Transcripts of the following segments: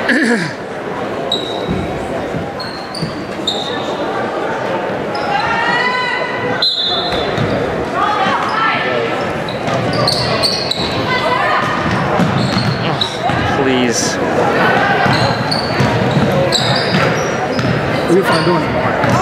Please. What are you fun doing?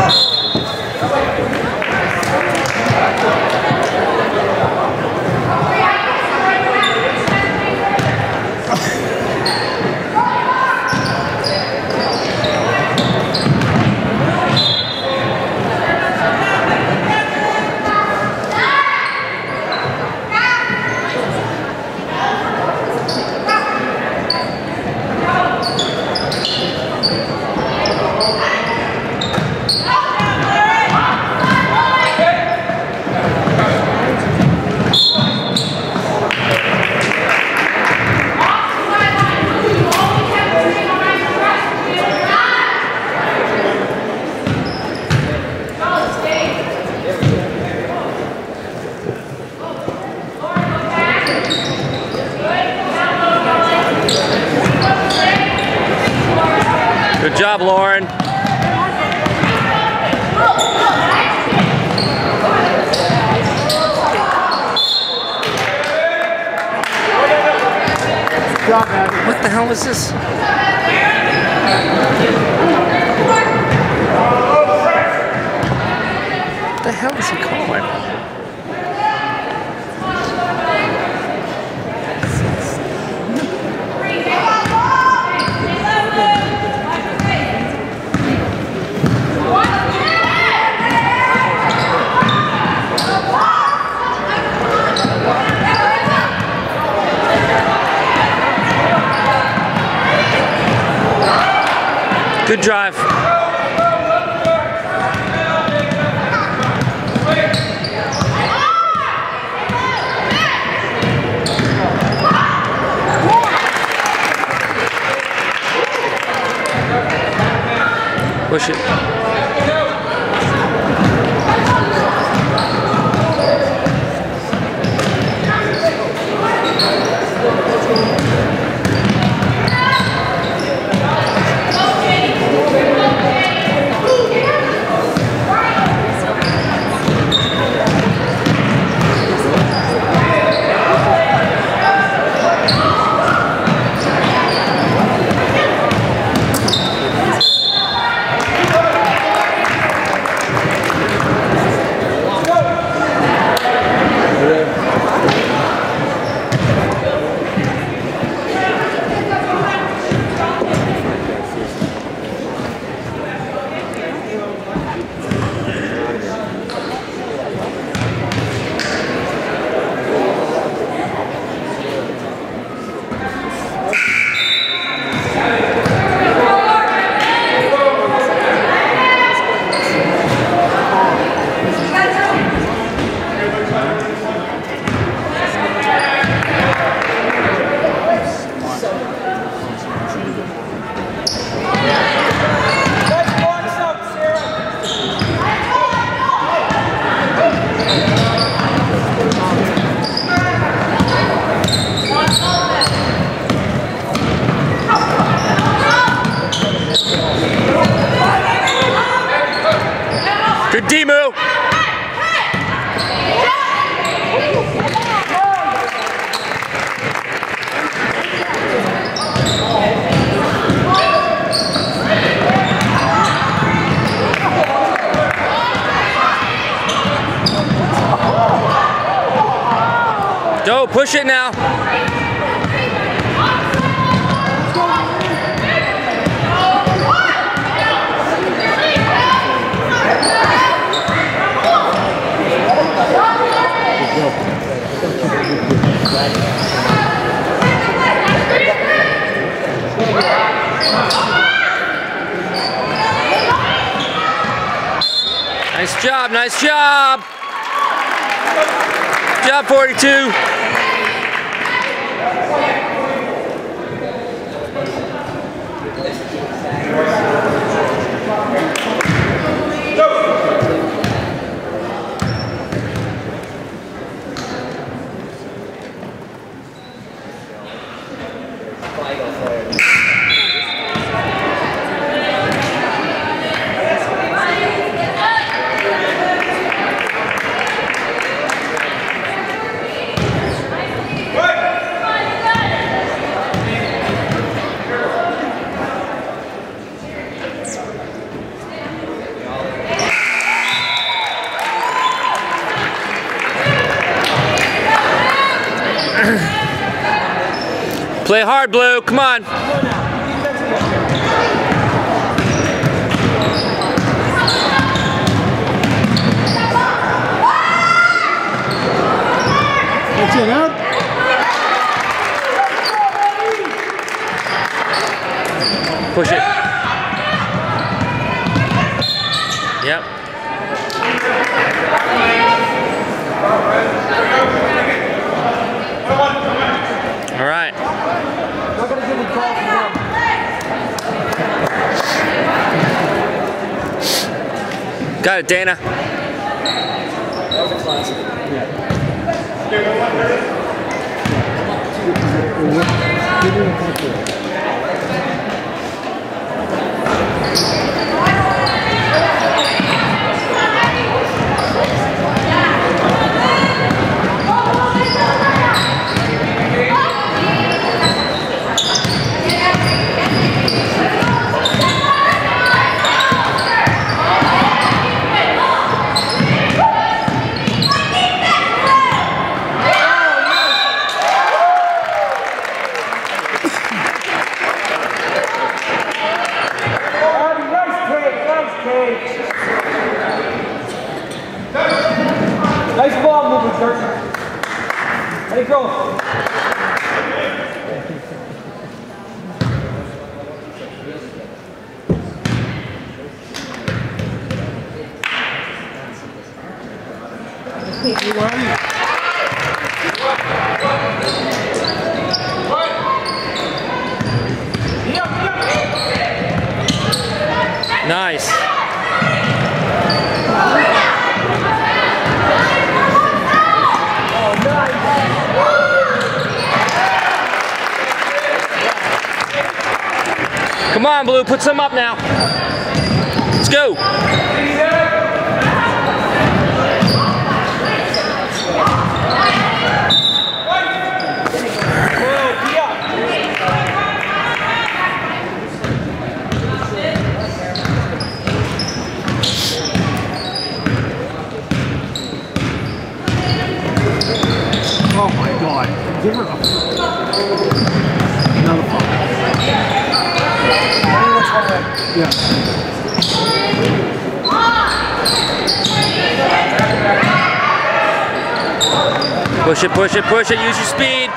Good job, Lauren. What the hell is this? What the hell is he calling? Good drive. Push it. Good Demu. Go, push it now. Nice job, nice job. Good job, 42. Play hard, Blue. Come on. That's it, huh? Push it. Yep. All right. Got it, Dana. That was a classic. Nice ball movement, sir. Let it go. Nice. Come on, Blue, put some up now. Let's go. Oh my God. Give her a... Another foul. Yeah. Push it, push it, push it. Use your speed.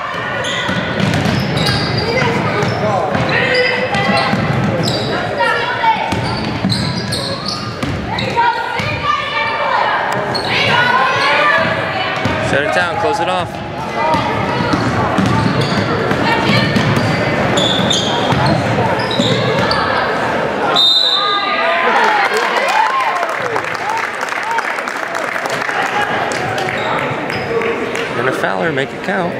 Shut it down, close it off. And a Fowler, make it count.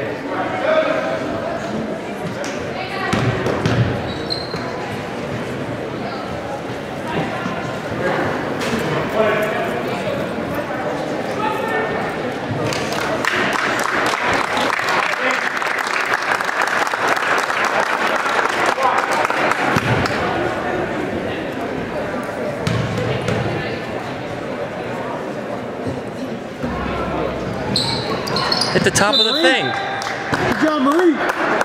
Hit the top of the thing. Good job, Marie.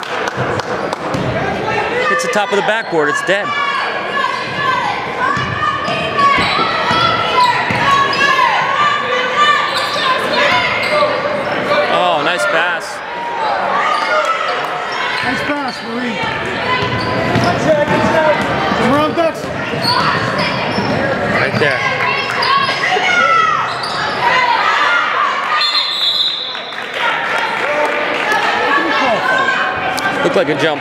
Hits the top of the backboard, it's dead. Oh, nice pass. Nice pass, Marie. Come around, Dux. Right there. Looked like a jump.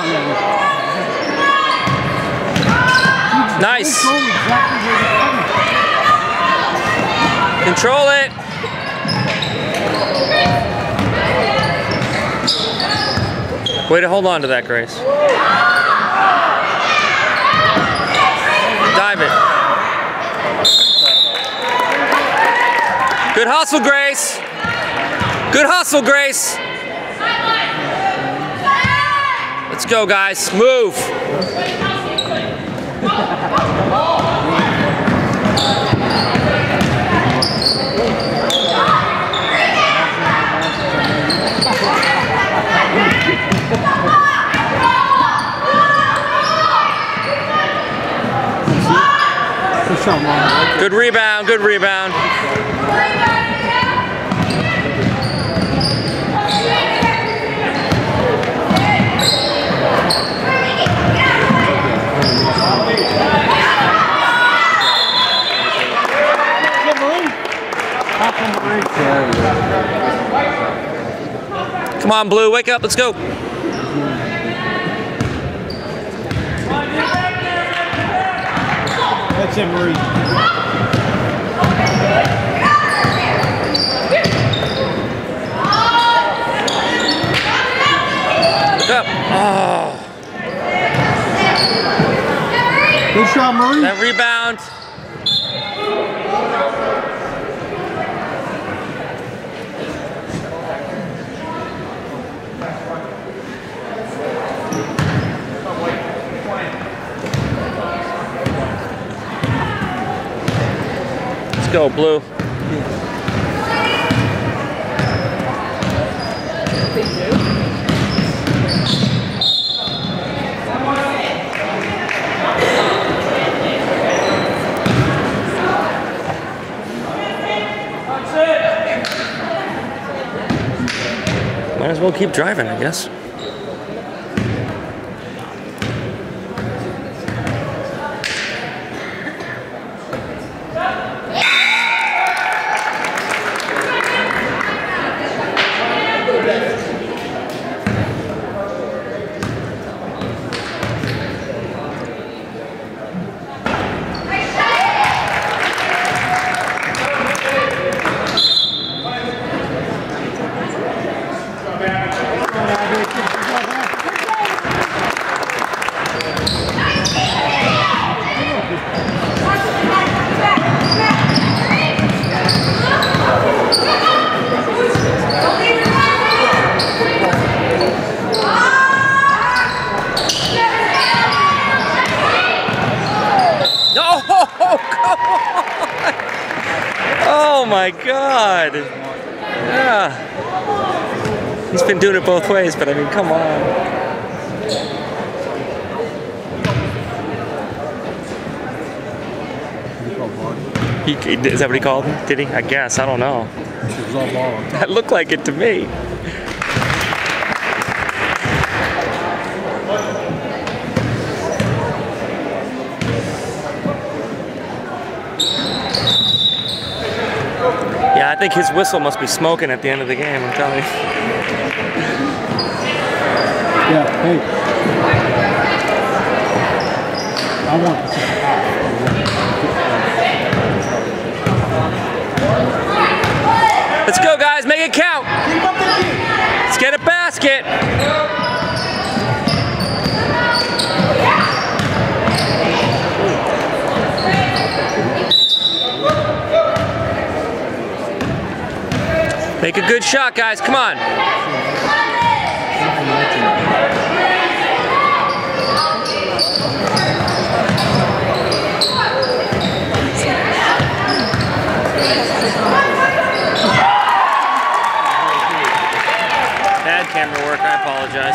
Nice. Control exactly where they're coming. Control it. Way to hold on to that, Grace. Dive it. Good hustle, Grace. Good hustle, Grace. Let's go, guys. Move. Good rebound, good rebound. Come on, Blue, wake up, let's go. That's it, Marie. Look up. Oh. Good shot, Marie. That rebound. Let's go, Blue. Might as well keep driving, I guess. Oh my God! Yeah, he's been doing it both ways, but I mean, come on. Is that what he called him? Did he? I guess. I don't know. That looked like it to me. Yeah, I think his whistle must be smoking at the end of the game, I'm telling you. Yeah, hey. I want this. Let's go, guys, make it count. Let's get a basket. Make a good shot, guys. Come on. Bad camera work. I apologize.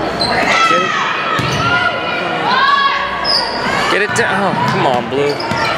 Get it down. Oh, come on, Blue.